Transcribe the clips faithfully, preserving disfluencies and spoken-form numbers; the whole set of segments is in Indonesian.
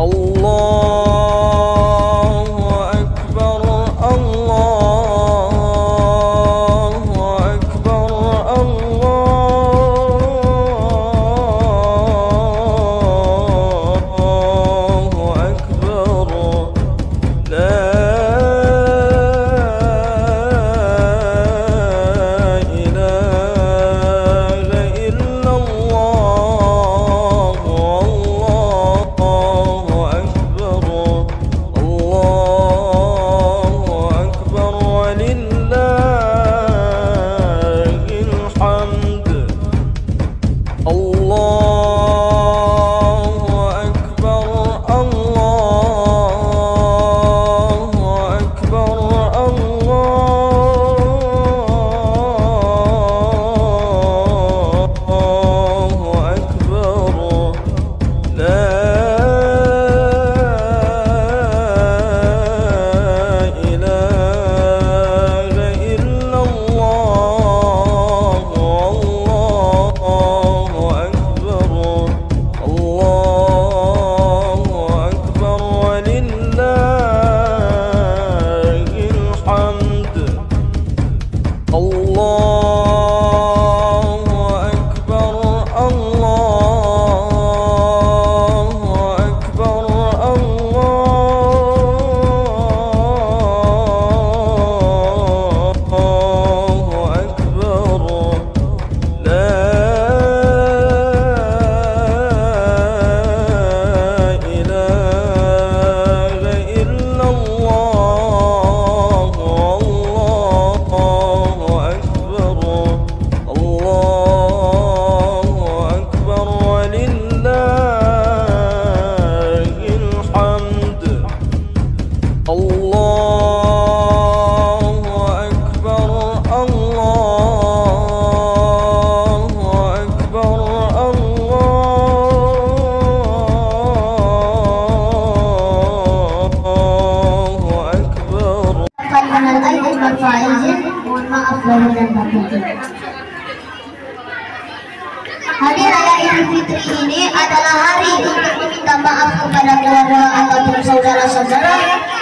Hari Raya Idul Fitri ini adalah hari untuk meminta maaf kepada keluarga ataupun saudara-saudara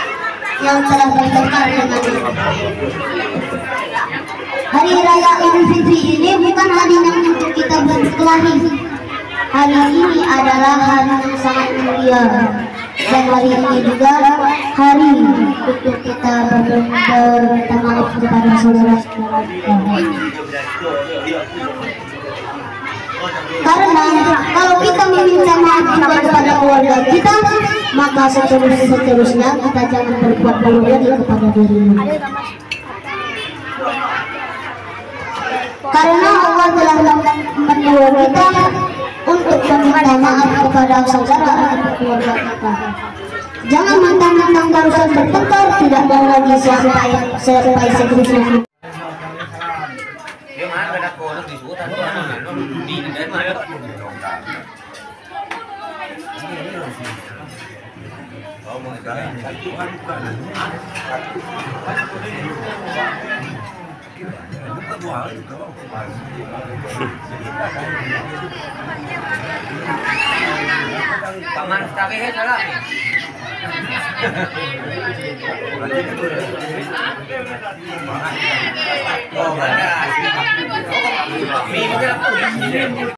yang telah bertengkar dengannya. Hari Raya Idul Fitri ini bukan hari yang untuk kita berkelahi. Hari ini adalah hari yang sangat mulia, dan hari ini juga hari untuk kita berminta maaf kepada saudara-saudara. Karena kalau kita meminta maaf juga kepada keluarga kita, maka seterusnya, seterusnya kita jangan berbuat buruk lagi kepada dirinya. Karena Allah telah menyuruh kita untuk meminta maaf kepada saudara atau keluarga kita. Jangan mentang-mentang barusan bertengkar tidak mau lagi sampai sampai seterusnya. Paman sekali salah. Oh,